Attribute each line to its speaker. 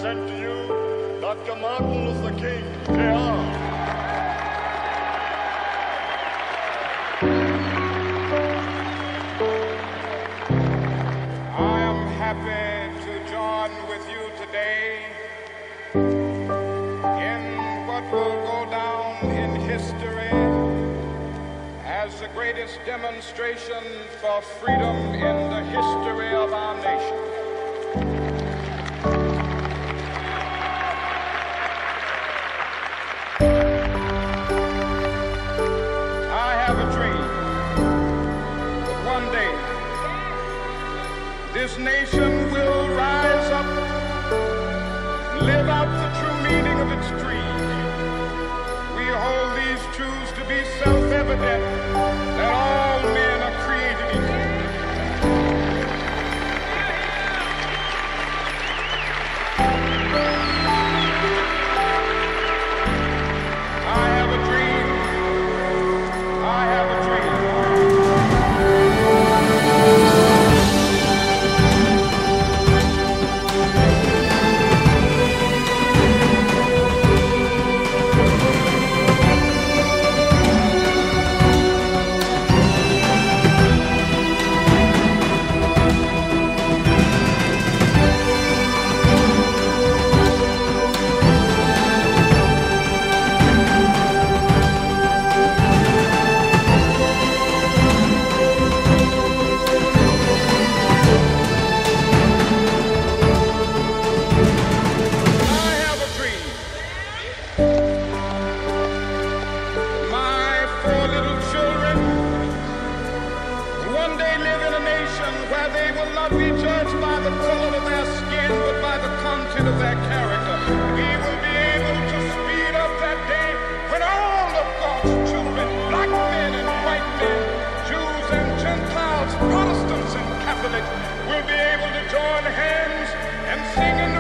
Speaker 1: present to you Dr. Martin Luther King, Jr.
Speaker 2: I am happy to join with you today in what will go down in history as the greatest demonstration for freedom in the history of our nation. I have a dream that one day this nation will rise up, live out the true meaning of its dream. We hold these truths to be self-evident, that all men are created equal. I have a dream. I have a dream. Where they will not be judged by the color of their skin, but by the content of their character. We will be able to speed up that day when all of God's children, black men and white men, Jews and Gentiles, Protestants and Catholics, will be able to join hands and sing in